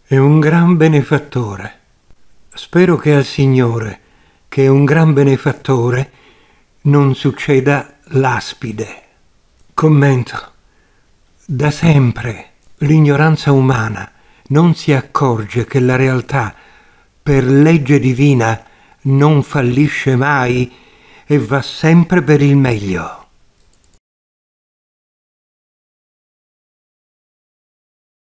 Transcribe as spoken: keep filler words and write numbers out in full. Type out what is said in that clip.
è un gran benefattore. Spero che al Signore, che è un gran benefattore, non succeda l'aspide. Commento. Da sempre l'ignoranza umana non si accorge che la realtà, per legge divina, non fallisce mai e va sempre per il meglio.